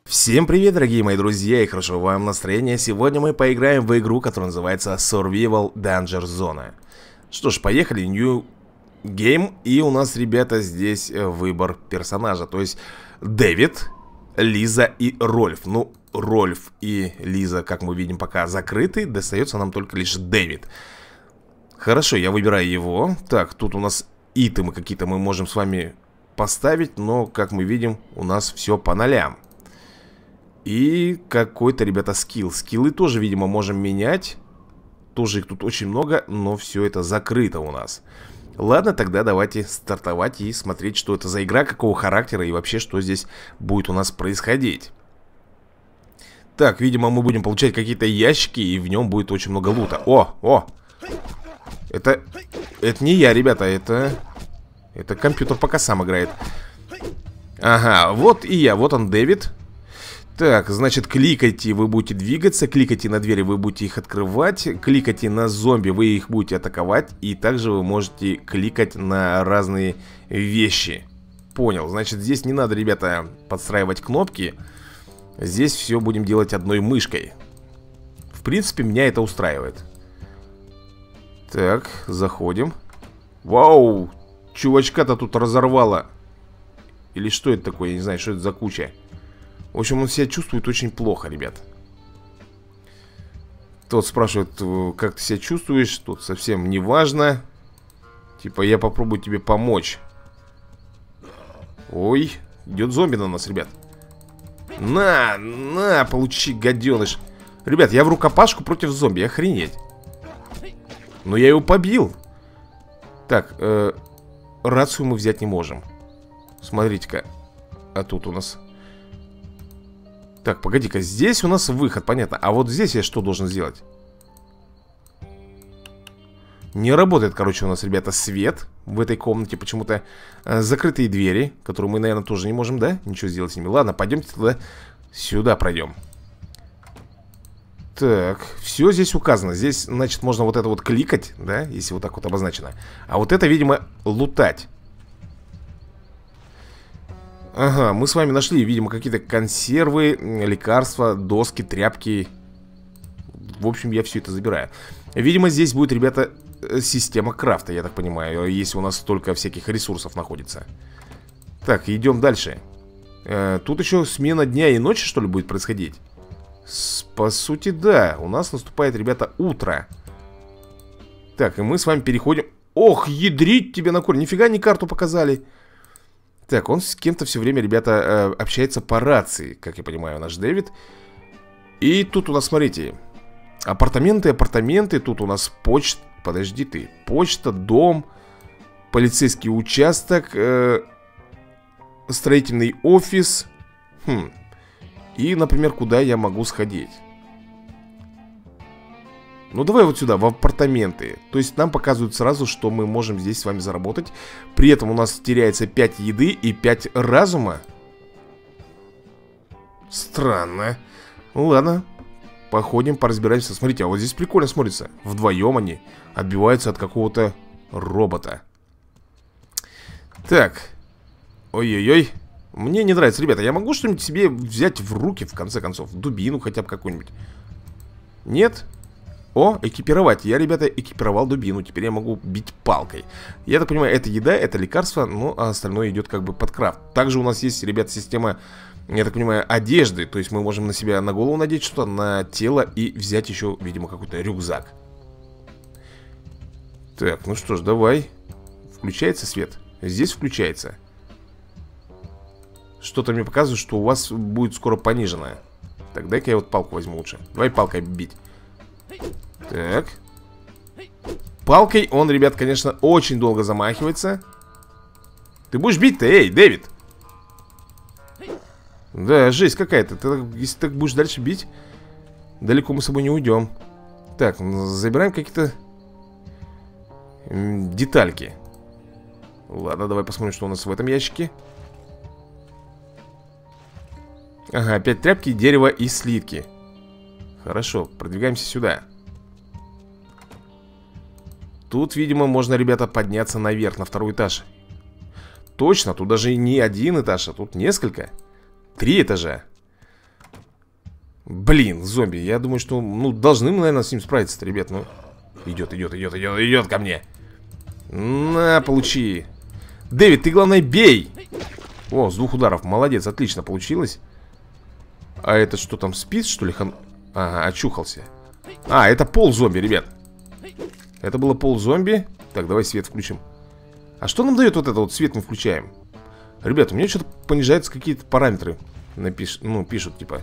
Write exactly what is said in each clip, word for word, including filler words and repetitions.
Всем привет, дорогие мои друзья, и хорошо вам настроения. Сегодня мы поиграем в игру, которая называется Survival Danger Zone. Что ж, поехали, New Game. И у нас, ребята, здесь выбор персонажа. То есть Дэвид, Лиза и Рольф. Ну, Рольф и Лиза, как мы видим, пока закрыты. Достается нам только лишь Дэвид. Хорошо, я выбираю его. Так, тут у нас итемы какие-то мы можем с вами поставить. Но, как мы видим, у нас все по нолям. И какой-то, ребята, скилл. Скиллы тоже, видимо, можем менять. Тоже их тут очень много, но все это закрыто у нас. Ладно, тогда давайте стартовать и смотреть, что это за игра, какого характера и вообще, что здесь будет у нас происходить. Так, видимо, мы будем получать какие-то ящики, и в нем будет очень много лута. О, о! Это... Это не я, ребята, это... Это компьютер пока сам играет. Ага, вот и я, вот он, Дэвид. Так, значит, кликайте, вы будете двигаться. Кликайте на двери, вы будете их открывать. Кликайте на зомби, вы их будете атаковать. И также вы можете кликать на разные вещи. Понял, значит, здесь не надо, ребята, подстраивать кнопки. Здесь все будем делать одной мышкой. В принципе, меня это устраивает. Так, заходим. Вау, чувачка-то тут разорвало. Или что это такое, я не знаю, что это за куча. В общем, он себя чувствует очень плохо, ребят. Тот спрашивает, как ты себя чувствуешь. Тут совсем не важно. Типа, я попробую тебе помочь. Ой, идет зомби на нас, ребят. На, на, получи, гаденыш. Ребят, я в рукопашку против зомби, охренеть. Но я его побил. Так, э, рацию мы взять не можем. Смотрите-ка. А тут у нас... Так, погоди-ка, здесь у нас выход, понятно. А вот здесь я что должен сделать? Не работает, короче, у нас, ребята, свет в этой комнате. Почему-то э, закрытые двери, которые мы, наверное, тоже не можем, да? Ничего сделать с ними. Ладно, пойдемте тогда сюда пройдем. Так, все здесь указано. Здесь, значит, можно вот это вот кликать, да? Если вот так вот обозначено. А вот это, видимо, лутать. Ага, мы с вами нашли, видимо, какие-то консервы, лекарства, доски, тряпки. В общем, я все это забираю. Видимо, здесь будет, ребята, система крафта, я так понимаю, если у нас столько всяких ресурсов находится. Так, идем дальше. э, Тут еще смена дня и ночи, что ли, будет происходить? С, По сути, да. У нас наступает, ребята, утро. Так, и мы с вами переходим. Ох, ядрить тебе на корень. Нифига не карту показали. Так, он с кем-то все время, ребята, общается по рации, как я понимаю, наш Дэвид. И тут у нас, смотрите, апартаменты, апартаменты. Тут у нас почта, подожди ты, почта, дом, полицейский участок, э, строительный офис. Хм. И, например, куда я могу сходить? Ну, давай вот сюда, в апартаменты. То есть нам показывают сразу, что мы можем здесь с вами заработать. При этом у нас теряется пять еды и пять разума. Странно. Ну, ладно. Походим, поразбираемся. Смотрите, а вот здесь прикольно смотрится. Вдвоем они отбиваются от какого-то робота. Так. Ой-ой-ой. Мне не нравится, ребята. Я могу что-нибудь себе взять в руки, в конце концов? Дубину хотя бы какую-нибудь. Нет? О, экипировать. Я, ребята, экипировал дубину. Теперь я могу бить палкой. Я так понимаю, это еда, это лекарство. Ну, а остальное идет как бы под крафт. Также у нас есть, ребята, система, я так понимаю, одежды. То есть мы можем на себя, на голову надеть что-то, на тело и взять еще, видимо, какой-то рюкзак. Так, ну что ж, давай. Включается свет? Здесь включается. Что-то мне показывает, что у вас будет скоро пониженное. Так, дай-ка я вот палку возьму лучше. Давай палкой бить. Так. Палкой он, ребят, конечно, очень долго замахивается. Ты будешь бить-то, эй, Дэвид? Да, жесть какая-то. Ты, если так будешь дальше бить, далеко мы с собой не уйдем. Так, забираем какие-то детальки. Ладно, давай посмотрим, что у нас в этом ящике. Ага, опять тряпки, дерево и слитки. Хорошо, продвигаемся сюда. Тут, видимо, можно, ребята, подняться наверх, на второй этаж. Точно, тут даже не один этаж, а тут несколько. Три этажа. Блин, зомби, я думаю, что, ну, должны мы, наверное, с ним справиться-то, ребят. Ну, идет, идет, идет, идет, идет ко мне. На, получи. Дэвид, ты, главное, бей. О, с двух ударов, молодец, отлично получилось. А это что там, спит, что ли? Хан... Ага, очухался. А, это пол зомби, ребят. Это было пол зомби. Так, давай свет включим. А что нам дает вот это вот свет мы включаем? Ребят, у меня что-то понижаются какие-то параметры. Напиш... Ну, пишут, типа.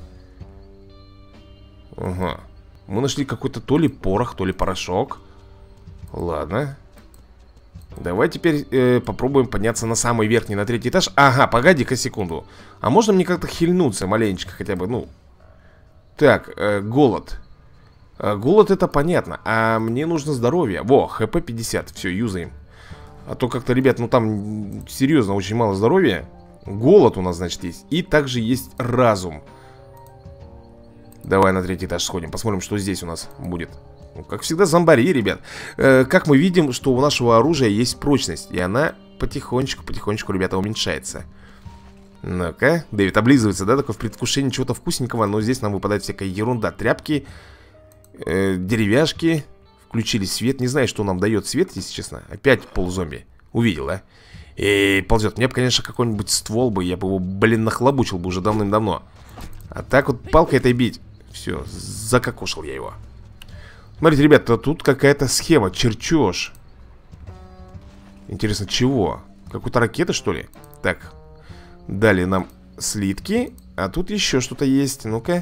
Ага. Мы нашли какой-то то ли порох, то ли порошок. Ладно. Давай теперь э, попробуем подняться на самый верхний, на третий этаж. Ага, погоди-ка секунду. А можно мне как-то хильнуться маленечко хотя бы, ну. Так, э, голод. э, Голод это понятно. А мне нужно здоровье. Во, хп пятьдесят, все, юзаем. А то как-то, ребят, ну там серьезно очень мало здоровья. Голод у нас, значит, есть. И также есть разум. Давай на третий этаж сходим, посмотрим, что здесь у нас будет. Ну, как всегда, зомбари, ребят. э, Как мы видим, что у нашего оружия есть прочность. И она потихонечку, потихонечку, ребята, уменьшается. Ну-ка, Дэвид облизывается, да, такое в предвкушении чего-то вкусненького. Но здесь нам выпадает всякая ерунда. Тряпки, э, деревяшки. Включили свет, не знаю, что нам дает свет, если честно. Опять ползомби, увидел, а? И ползет, мне бы, конечно, какой-нибудь ствол бы. Я бы его, блин, нахлобучил бы уже давным-давно. А так вот палкой этой бить. Все, закокошил я его. Смотрите, ребята, тут какая-то схема, чертеж. Интересно, чего? Какой-то ракеты, что ли? Так, дали нам слитки. А тут еще что-то есть, ну-ка.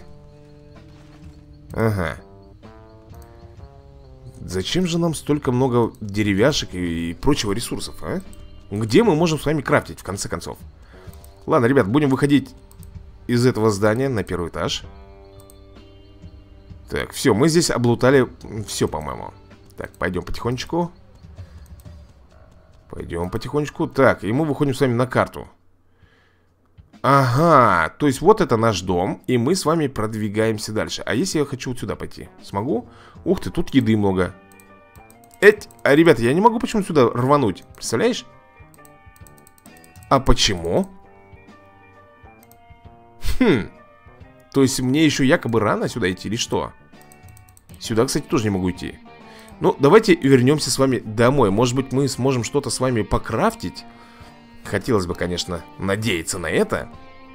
Ага. Зачем же нам столько много деревяшек и прочего ресурсов, а? Где мы можем с вами крафтить, в конце концов? Ладно, ребят, будем выходить из этого здания на первый этаж. Так, все, мы здесь облутали все, по-моему. Так, пойдем потихонечку. Пойдем потихонечку. Так, и мы выходим с вами на карту. Ага, то есть вот это наш дом. И мы с вами продвигаемся дальше. А если я хочу вот сюда пойти? Смогу? Ух ты, тут еды много. Эть, а, ребята, я не могу почему-то сюда рвануть. Представляешь? А почему? Хм. То есть мне еще якобы рано сюда идти или что? Сюда, кстати, тоже не могу идти. Ну, давайте вернемся с вами домой. Может быть, мы сможем что-то с вами покрафтить. Хотелось бы, конечно, надеяться на это.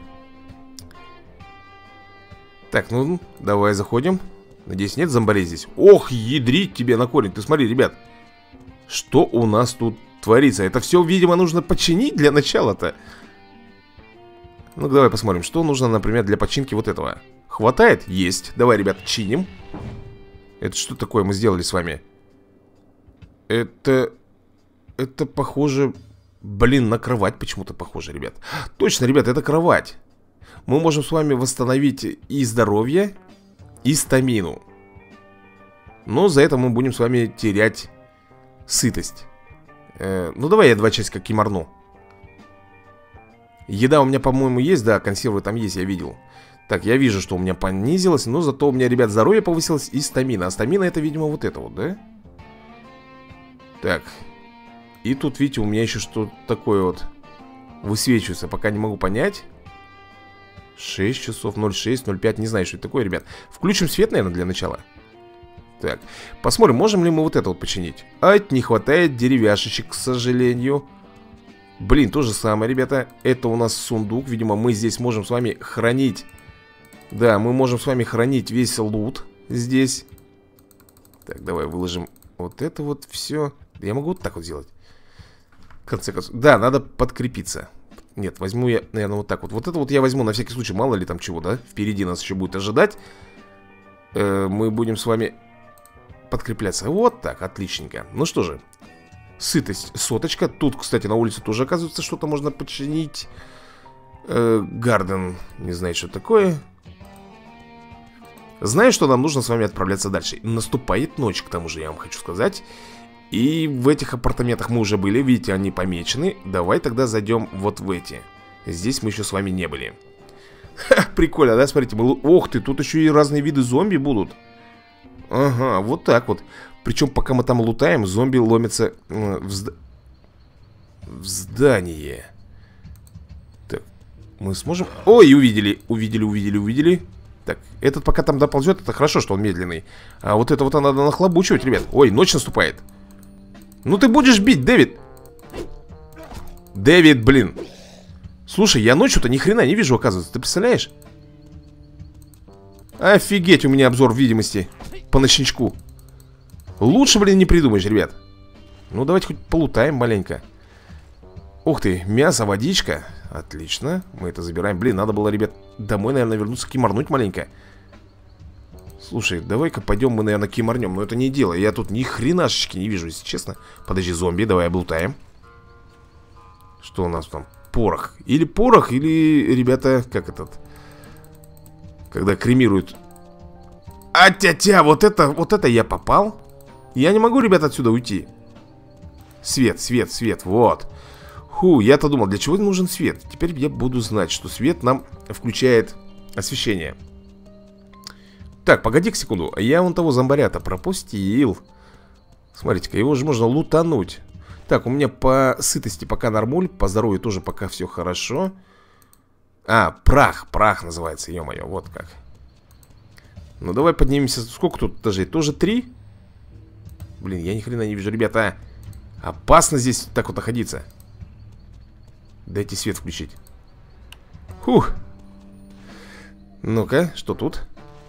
Так, ну, давай заходим. Надеюсь, нет зомбарей здесь. Ох, ядрить тебе на корень. Ты смотри, ребят. Что у нас тут творится? Это все, видимо, нужно починить для начала-то. Ну, давай посмотрим, что нужно, например, для починки вот этого. Хватает? Есть. Давай, ребят, чиним. Это что такое мы сделали с вами? Это... Это похоже... Блин, на кровать почему-то похоже, ребят. Точно, ребят, это кровать. Мы можем с вами восстановить и здоровье, и стамину. Но за это мы будем с вами терять сытость. э, Ну, давай я два часика кимарну. Еда у меня, по-моему, есть, да, консервы там есть, я видел. Так, я вижу, что у меня понизилось, но зато у меня, ребят, здоровье повысилось и стамина. А стамина это, видимо, вот это вот, да? Так. И тут, видите, у меня еще что-то такое вот высвечивается, пока не могу понять. шесть часов, ноль шесть, ноль пять, не знаю, что это такое, ребят. Включим свет, наверное, для начала. Так, посмотрим, можем ли мы вот это вот починить. Ать, не хватает деревяшечек, к сожалению. Блин, то же самое, ребята. Это у нас сундук, видимо, мы здесь можем с вами хранить. Да, мы можем с вами хранить весь лут здесь. Так, давай выложим вот это вот все. Я могу вот так вот сделать. В конце концов, да, надо подкрепиться. Нет, возьму я, наверное, вот так вот. Вот это вот я возьму на всякий случай, мало ли там чего, да? Впереди нас еще будет ожидать. э, Мы будем с вами подкрепляться. Вот так, отличненько. Ну что же, сытость соточка. Тут, кстати, на улице тоже, оказывается, что-то можно починить. э, Гарден, не знаю, что такое. Знаю, что нам нужно с вами отправляться дальше. Наступает ночь, к тому же, я вам хочу сказать. И в этих апартаментах мы уже были. Видите, они помечены. Давай тогда зайдем вот в эти. Здесь мы еще с вами не были. Ха, прикольно, да? Смотрите, мы... Ох ты, тут еще и разные виды зомби будут. Ага, вот так вот. Причем, пока мы там лутаем, зомби ломятся э, в, зда... в здание. Так, мы сможем... Ой, увидели, увидели, увидели, увидели. Так, этот пока там доползет, это хорошо, что он медленный. А вот это вот надо нахлобучивать, ребят. Ой, ночь наступает. Ну ты будешь бить, Дэвид. Дэвид, блин. Слушай, я ночью-то ни хрена не вижу, оказывается. Ты представляешь? Офигеть, у меня обзор видимости по ночничку. Лучше, блин, не придумаешь, ребят. Ну, давайте хоть полутаем маленько. Ух ты, мясо, водичка. Отлично, мы это забираем. Блин, надо было, ребят, домой, наверное, вернуться, кимарнуть маленько. Слушай, давай-ка пойдем мы, наверное, кимарнем. Но это не дело, я тут ни хренашечки не вижу, если честно. Подожди, зомби, давай облутаем. Что у нас там? Порох. Или порох, или, ребята, как этот, когда кремируют. А-тя-тя, вот это, вот это я попал. Я не могу, ребята, отсюда уйти. Свет, свет, свет, вот. Ху, я-то думал, для чего нужен свет? Теперь я буду знать, что свет нам включает освещение. Так, погоди-ка секунду. Я вон того зомбаря-то пропустил. Смотрите-ка, его же можно лутануть. Так, у меня по сытости пока нормуль, по здоровью тоже пока все хорошо. А, прах, прах называется, ё-моё, вот как. Ну, давай поднимемся. Сколько тут этажей? Тоже три? Блин, я ни хрена не вижу, ребята. Опасно здесь так вот находиться. Дайте свет включить. Фух. Ну-ка, что тут?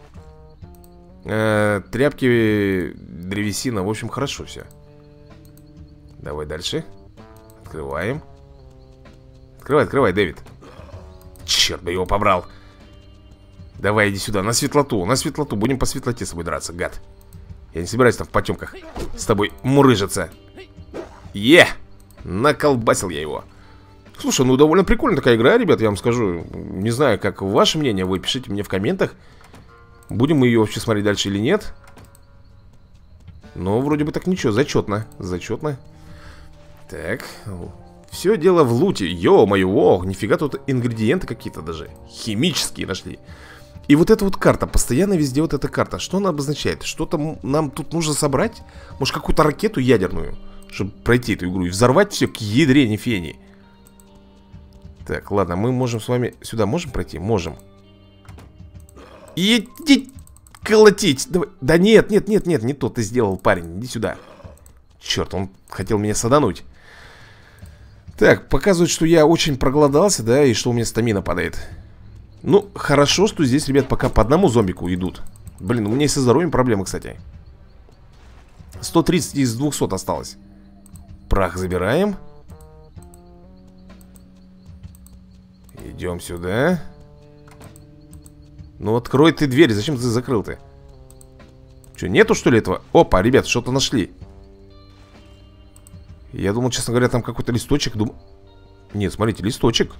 Э, тряпки, древесина. В общем, хорошо все. Давай дальше. Открываем. Открывай, открывай, Дэвид. Черт бы его побрал. Давай, иди сюда, на светлоту, на светлоту. Будем по светлоте с тобой драться, гад. Я не собираюсь там в потемках с тобой мурыжиться. Е! Наколбасил я его. Слушай, ну довольно прикольная такая игра, ребят, я вам скажу. Не знаю, как ваше мнение, вы пишите мне в комментах. Будем мы ее вообще смотреть дальше или нет. Но вроде бы так ничего, зачетно. Зачетно. Так, все дело в луте. Ё-моё, ох, нифига тут ингредиенты какие-то даже химические нашли. И вот эта вот карта, постоянно везде вот эта карта. Что она обозначает? Что-то нам тут нужно собрать? Может, какую-то ракету ядерную, чтобы пройти эту игру и взорвать все к ядрене фени. Так, ладно, мы можем с вами... Сюда можем пройти? Можем. Иди колотить. Давай. Да нет, нет, нет, нет, не то ты сделал, парень. Иди сюда. Черт, он хотел меня садануть. Так, показывает, что я очень проголодался, да, и что у меня стамина падает. Ну, хорошо, что здесь, ребят, пока по одному зомбику идут. Блин, у меня и со здоровьем проблемы, кстати. сто тридцать из двухсот осталось. Прах забираем. Идем сюда. Ну, открой ты дверь, зачем ты закрыл ты? Что, нету, что ли, этого? Опа, ребят, что-то нашли. Я думал, честно говоря, там какой-то листочек. Дум... Нет, смотрите, листочек.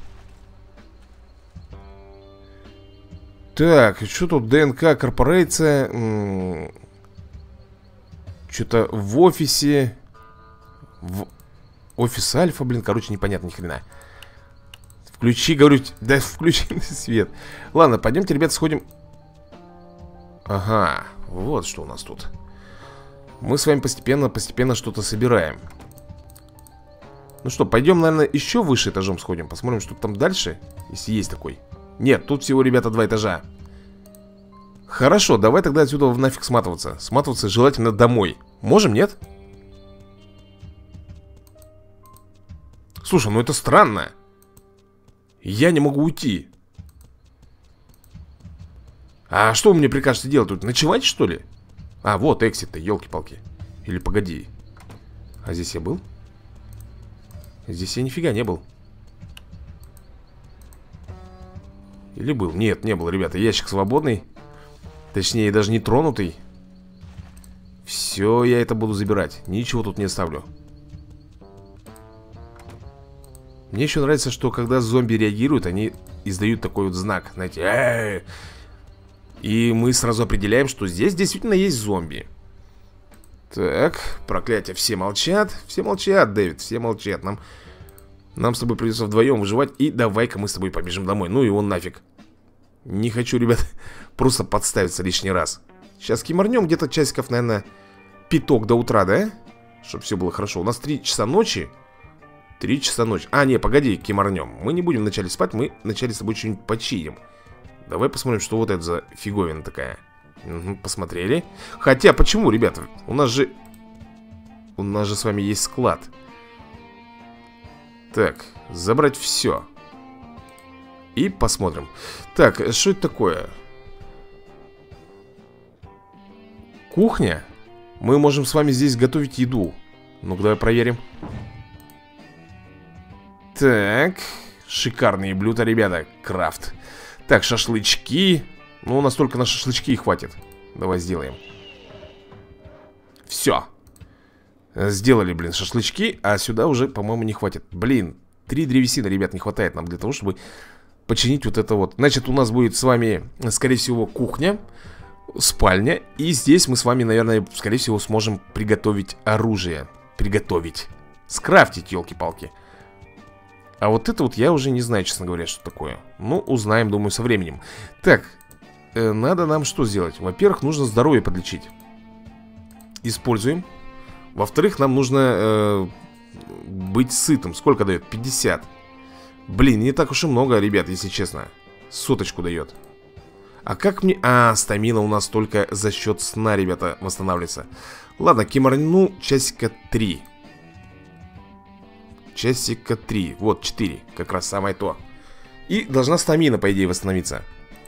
Так, что тут? ДНК, корпорация. Что-то в офисе. В... Офис Альфа, блин, короче, непонятно ни хрена. Включи, говорю, да включи свет. Ладно, пойдемте, ребят, сходим. Ага, вот что у нас тут. Мы с вами постепенно, постепенно что-то собираем. Ну что, пойдем, наверное, еще выше этажом сходим. Посмотрим, что там дальше, если есть такой. Нет, тут всего, ребята, два этажа. Хорошо, давай тогда отсюда нафиг сматываться. Сматываться желательно домой. Можем, нет? Слушай, ну это странно. Я не могу уйти. А что вы мне прикажете делать тут? Ночевать, что ли? А, вот эксит-то, елки-палки. Или погоди. А здесь я был? Здесь я нифига не был. Или был? Нет, не был, ребята. Ящик свободный. Точнее, даже не тронутый. Все, я это буду забирать. Ничего тут не оставлю. Мне еще нравится, что когда зомби реагируют, они издают такой вот знак, знаете, э-э-э! И мы сразу определяем, что здесь действительно есть зомби. Так, проклятие, все молчат. Все молчат, Дэвид, все молчат. Нам, нам с тобой придется вдвоем выживать. И давай-ка мы с тобой побежим домой. Ну и он нафиг. Не хочу, ребят, просто подставиться лишний раз. Сейчас кимарнем где-то часиков, наверное, пяток до утра, да? Чтобы все было хорошо. У нас три часа ночи. Три часа ночи. А, не, погоди, кимарнем. Мы не будем вначале спать, мы вначале с тобой что-нибудь починим. Давай посмотрим, что вот это за фиговина такая. Угу, посмотрели. Хотя, почему, ребята? У нас же... У нас же с вами есть склад. Так, забрать все. И посмотрим. Так, что это такое? Кухня. Мы можем с вами здесь готовить еду. Ну-ка, давай проверим. Так, шикарные блюда, ребята. Крафт. Так, шашлычки. Ну, у нас только на шашлычки и хватит. Давай сделаем. Все. Сделали, блин, шашлычки. А сюда уже, по-моему, не хватит. Блин, три древесины, ребят, не хватает нам для того, чтобы починить вот это вот. Значит, у нас будет с вами, скорее всего, кухня, спальня. И здесь мы с вами, наверное, скорее всего, сможем приготовить оружие. Приготовить. Скрафтить, елки-палки. А вот это вот я уже не знаю, честно говоря, что такое. Ну, узнаем, думаю, со временем. Так, э, надо нам что сделать? Во-первых, нужно здоровье подлечить. Используем. Во-вторых, нам нужно э, быть сытым. Сколько дает? пятьдесят. Блин, не так уж и много, ребят, если честно. Соточку дает. А как мне... А, стамина у нас только за счет сна, ребята, восстанавливается. Ладно, киморну часика три. Часика три. Вот, четыре. Как раз самое то. И должна стамина, по идее, восстановиться.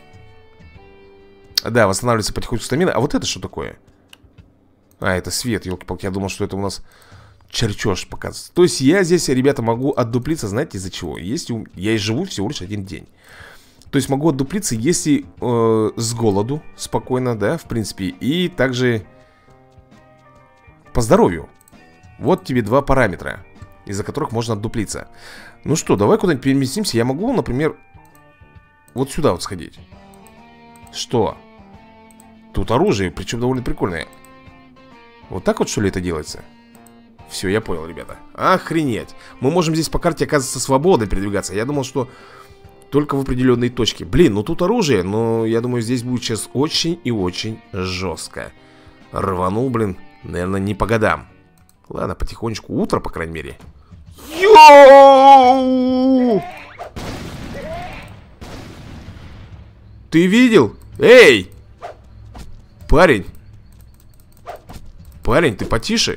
Да, восстанавливается потихоньку стамина. А вот это что такое? А, это свет, елки-палки. Я думал, что это у нас чертеж показывает. То есть я здесь, ребята, могу отдуплиться, знаете, из-за чего? Если я и живу всего лишь один день. То есть могу отдуплиться, если э, с голоду спокойно, да, в принципе. И также по здоровью. Вот тебе два параметра, из-за которых можно отдуплиться. Ну что, давай куда-нибудь переместимся. Я могу, например, вот сюда вот сходить. Что? Тут оружие, причем довольно прикольное. Вот так вот, что ли, это делается? Все, я понял, ребята. Охренеть. Мы можем здесь по карте, оказывается, свободно передвигаться. Я думал, что только в определенной точке. Блин, ну тут оружие, но я думаю, здесь будет сейчас очень и очень жестко. Рванул, блин, наверное, не по годам. Ладно, потихонечку. Утро, по крайней мере. Йоу! Ты видел? Эй! Парень! Парень, ты потише.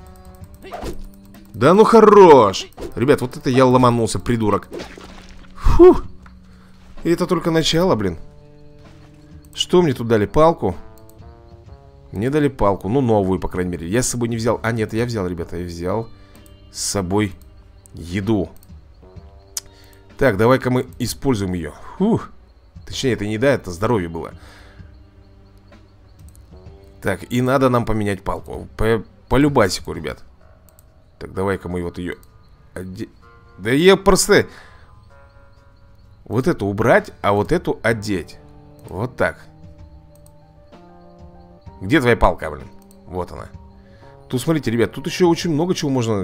Да ну хорош. Ребят, вот это я ломанулся, придурок. Фух. И это только начало, блин. Что мне тут дали? Палку? Мне дали палку, ну новую, по крайней мере. Я с собой не взял. А нет, я взял, ребята, я взял с собой еду. Так, давай-ка мы используем ее. Фух. Точнее, это не еда, это здоровье было. Так, и надо нам поменять палку. По, по любасику, ребят. Так, давай-ка мы вот ее оде... Да я просто... Вот эту убрать, а вот эту одеть. Вот так. Где твоя палка, блин? Вот она. Тут, смотрите, ребят, тут еще очень много чего можно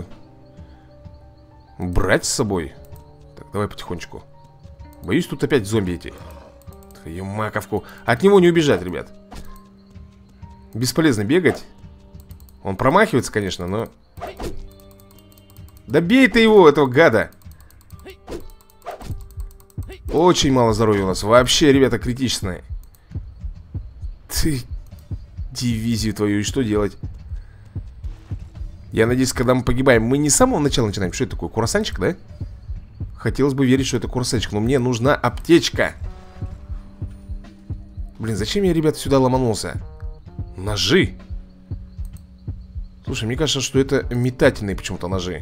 брать с собой. Так, давай потихонечку. Боюсь, тут опять зомби эти. Твою маковку. От него не убежать, ребят. Бесполезно бегать. Он промахивается, конечно, но... Да бей ты его, этого гада. Очень мало здоровья у нас. Вообще, ребята, критичное. Ты... Дивизию твою, и что делать? Я надеюсь, когда мы погибаем, мы не с самого начала начинаем. Что это такое? Курасанчик, да? Хотелось бы верить, что это курасанчик, но мне нужна аптечка. Блин, зачем я, ребята, сюда ломанулся? Ножи. Слушай, мне кажется, что это метательные почему-то ножи.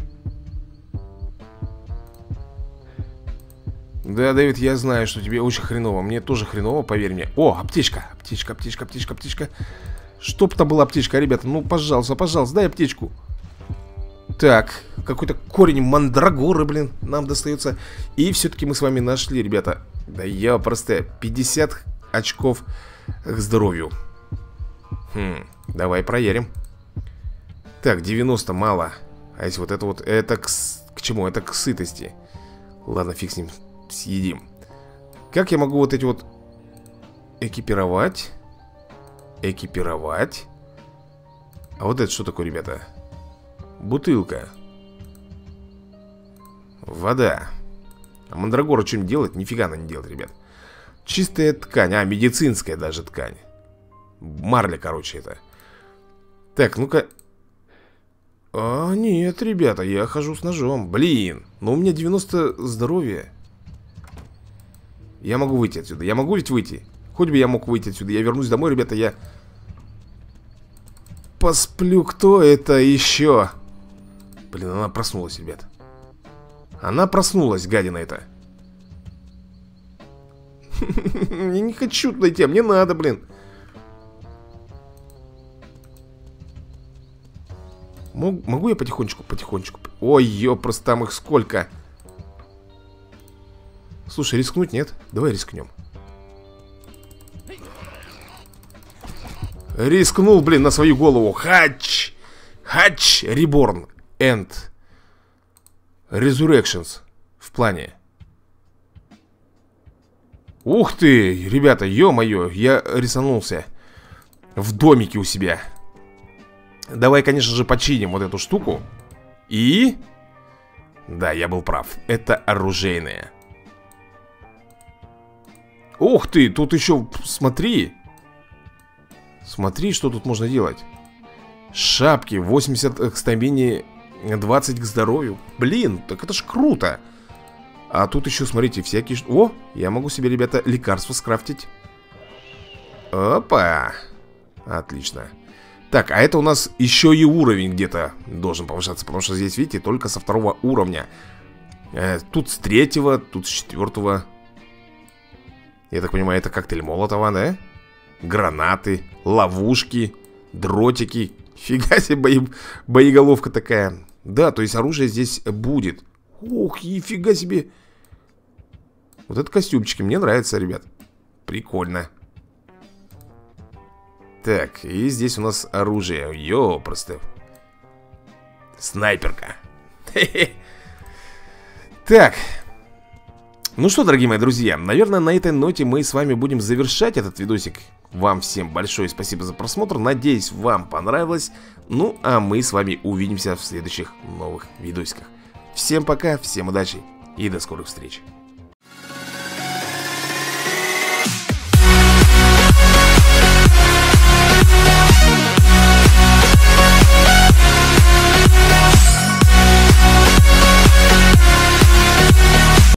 Да, Дэвид, я знаю, что тебе очень хреново. Мне тоже хреново, поверь мне. О, аптечка, аптечка, аптечка, аптечка, аптечка. Чтоб там была аптечка, ребята. Ну, пожалуйста, пожалуйста, дай аптечку. Так, какой-то корень мандрагоры, блин, нам достается. И все-таки мы с вами нашли, ребята. Да я просто пятьдесят очков к здоровью. Хм, давай проверим. Так, девяносто мало. А если вот это вот, это к, к чему? Это к сытости. Ладно, фиг с ним, съедим. Как я могу вот эти вот экипировать? Экипировать. А вот это что такое, ребята? Бутылка. Вода. А мандрагора что-нибудь делает? Нифига она не делает, ребят. Чистая ткань, а, медицинская даже ткань. Марля, короче, это. Так, ну-ка. А, нет, ребята, я хожу с ножом. Блин, но у меня девяносто здоровья. Я могу выйти отсюда, я могу ведь выйти? Хоть бы я мог выйти отсюда, я вернусь домой, ребята, я... Посплю, кто это еще? Блин, она проснулась, ребят. Она проснулась, гадина эта. Я не хочу туда идти, а мне надо, блин. Могу я потихонечку, потихонечку? Ой, ёпрос, там их сколько. Слушай, рискнуть нет? Давай рискнем. Рискнул, блин, на свою голову. Хач! Хач! Reborn and Resurrections в плане. Ух ты, ребята, ё-моё, я рисанулся в домике у себя. Давай, конечно же, починим вот эту штуку. И... Да, я был прав, это оружейное. Ух ты, тут еще, смотри. Смотри, что тут можно делать. Шапки, восемьдесят к стамине, двадцать к здоровью. Блин, так это ж круто. А тут еще, смотрите, всякие... О, я могу себе, ребята, лекарства скрафтить. Опа. Отлично. Так, а это у нас еще и уровень где-то должен повышаться. Потому что здесь, видите, только со второго уровня. э, Тут с третьего, тут с четвертого. Я так понимаю, это коктейль Молотова, да? Гранаты, ловушки, дротики. Фига себе, бои... боеголовка такая. Да, то есть оружие здесь будет. Ух, нифига себе. Вот это костюмчики, мне нравятся, ребят. Прикольно. Так, и здесь у нас оружие. Йо, просто снайперка. Так. Ну что, дорогие мои друзья, наверное, на этой ноте мы с вами будем завершать этот видосик. Вам всем большое спасибо за просмотр. Надеюсь, вам понравилось. Ну, а мы с вами увидимся в следующих новых видосиках. Всем пока, всем удачи и до скорых встреч.